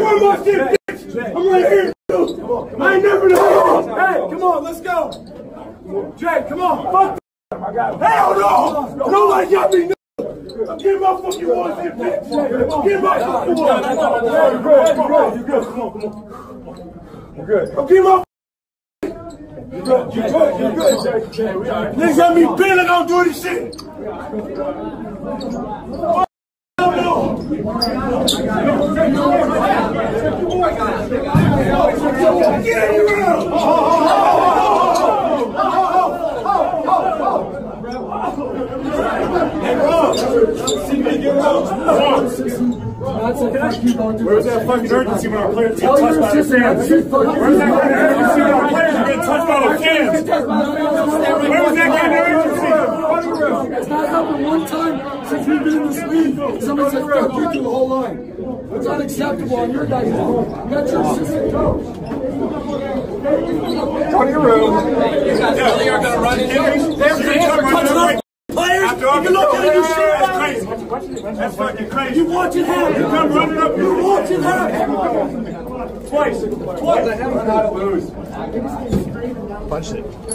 want my shit, bitch. I'm right here, dude. I ain't never done. Hey, come on, let's go. Jay, come on. Fuck. Hell no. Don't like y'all be. Get my fucking one here, bitch. Get my fucking one. You good. You good. Come on. You good. Get my. You good. You good. Niggas got me bent. I don't do this shit. Get in Where's that fucking urgency when our players get touched by the fans? Where's that kind of urgency when our players get touched by the fans? Where was that kind of urgency? It's not happened one time since we've been in this league. Somebody said fuck you through the whole line. It's unacceptable on your guys' part. That's your assistant coach. Go to your room. You guys really are going to run into players, you can look at it, you see it. That's crazy. That's fucking crazy. You watch it happen. You come running up. You watch it happen. Twice. Twice. Punch it.